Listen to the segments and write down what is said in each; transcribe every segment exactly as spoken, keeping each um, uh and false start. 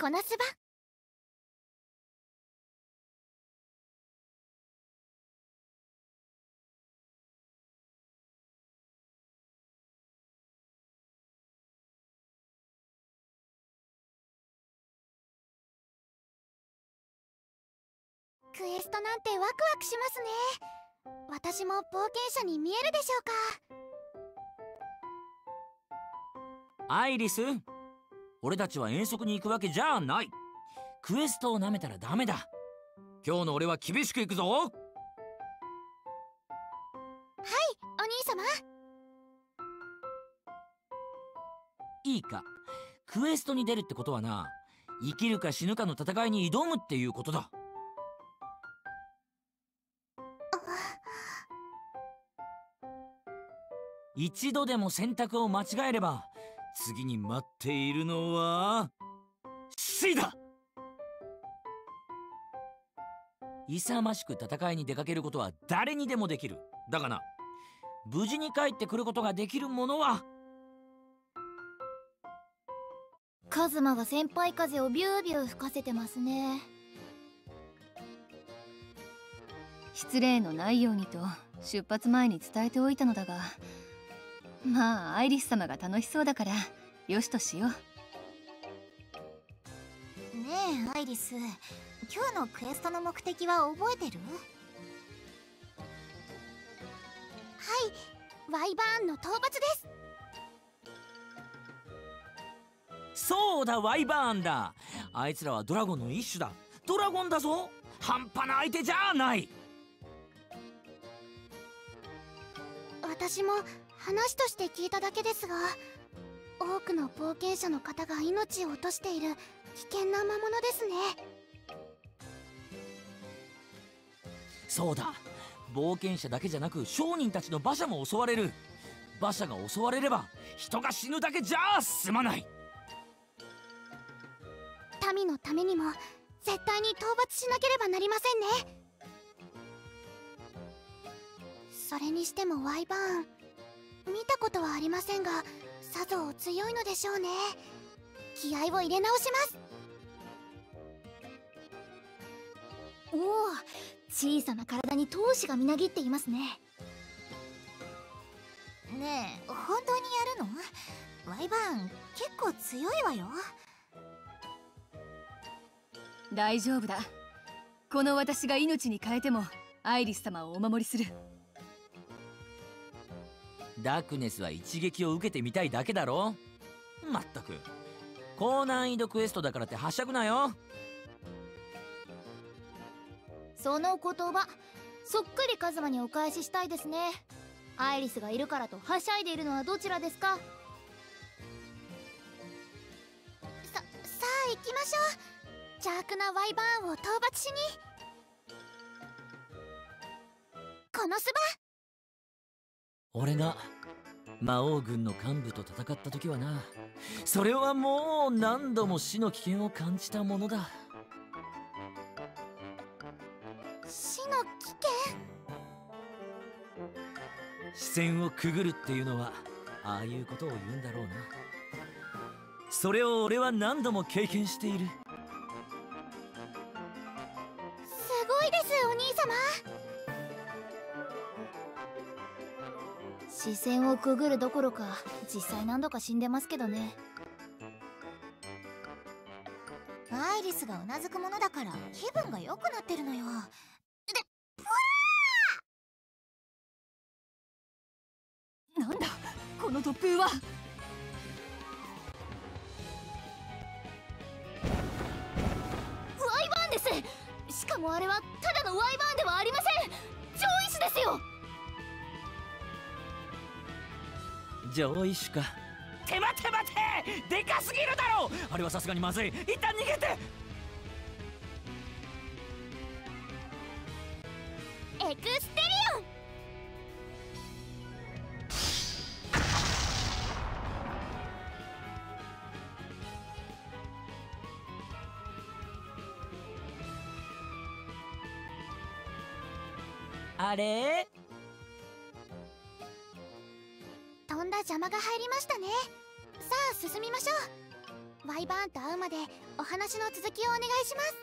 こなすば。クエストなんてワクワクしますね。私も冒険者に見えるでしょうか。アイリス、俺たちは遠足に行くわけじゃない。クエストをなめたらダメだ。今日の俺は厳しく行くぞ。はい、 お兄様。 いいか、クエストに出るってことはな、生きるか死ぬかの戦いに挑むっていうことだ。一度でも選択を間違えれば次に待っているのは死だ。勇ましく戦いに出かけることは誰にでもできる。だがな、無事に帰ってくることができるものは。 カズマが先輩風をビュービュー吹かせてますね。 失礼のないようにと出発前に伝えておいたのだが、まあアイリス様が楽しそうだからよしとしよう。 ねえアイリス、今日のクエストの目的は覚えてる？はい、ワイバーンの討伐です。 そうだ、ワイバーンだ。あいつらはドラゴンの一種だ。ドラゴンだぞ。半端な相手じゃない。 私も話として聞いただけですが、多くの冒険者の方が命を落としている危険な魔物ですね。 そうだ、冒険者だけじゃなく商人たちの馬車も襲われる。馬車が襲われれば人が死ぬだけじゃ済まない。 民のためにも絶対に討伐しなければなりませんね。それにしてもワイバーン、見たことはありませんがさぞ強いのでしょうね。気合を入れ直します。おお、小さな体に闘志がみなぎっていますね。ねえ、本当にやるの？ワイバーン結構強いわよ。 大丈夫だ。この私が命に変えてもアイリス様をお守りする。 ダークネスは一撃を受けてみたいだけだろ。まったく高難易度クエストだからってはしゃぐなよ。 その言葉そっくりカズマにお返ししたいですね。アイリスがいるからとはしゃいでいるのはどちらですか？さ、さあ行きましょう。邪悪なワイバーンを討伐しに。このスバ。 俺が魔王軍の幹部と戦った時はな、それはもう何度も死の危険を感じたものだ。 死の危険？ 視線をくぐるっていうのはああいうことを言うんだろうな。それを俺は何度も経験している。 すごいです、お兄様。視線をくぐるどころか実際何度か死んでますけどね。アイリスがうなずくものだから気分が良くなってるのよ。で、ぷわー！なんだこの突風は。 ワイバーンです。しかもあれはただのワイバーンではありません。上位種ですよ。 上位種か。て待て待て、でかすぎるだろう。あれはさすがにまずい。一旦逃げて。 エクステリオン。 あれ、 とんだ邪魔が入りましたね。さあ進みましょう。 ワイバーンと会うまでお話の続きをお願いします。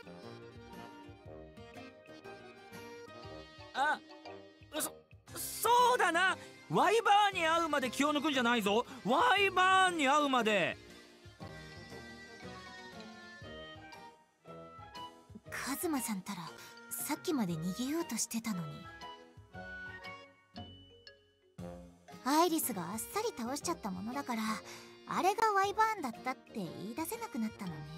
あ、そそうだな。ワイバーンに会うまで気を抜くんじゃないぞ。ワイバーンに会うまで。 カズマさんたらさっきまで逃げようとしてたのに、アイリスがあっさり倒しちゃったものだから、あれがワイバーンだったって言い出せなくなったのね。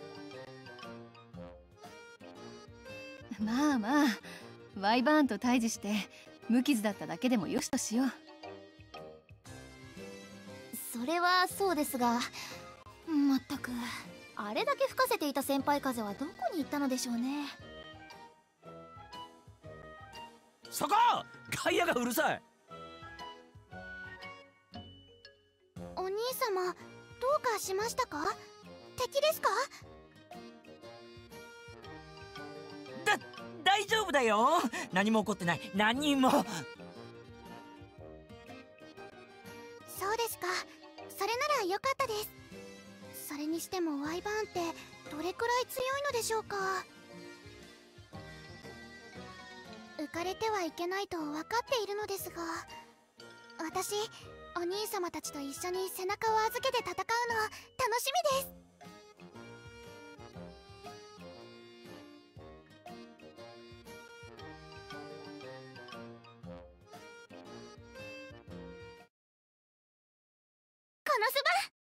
まあまあ、ワイバーンと対峙して無傷だっただけでもよしとしよう。 それはそうですが、まったくあれだけ吹かせていた先輩風はどこに行ったのでしょうね。 そこ外野がうるさい。 お兄様、どうかしましたか？敵ですか？ だ大丈夫だよ。何も起こってない。何も。 そうですか。それならよかったです。それにしてもワイバーンってどれくらい強いのでしょうか。浮かれてはいけないと分かっているのですが、私お兄様たちと一緒に背中を預けて戦うの楽しみです。このスバ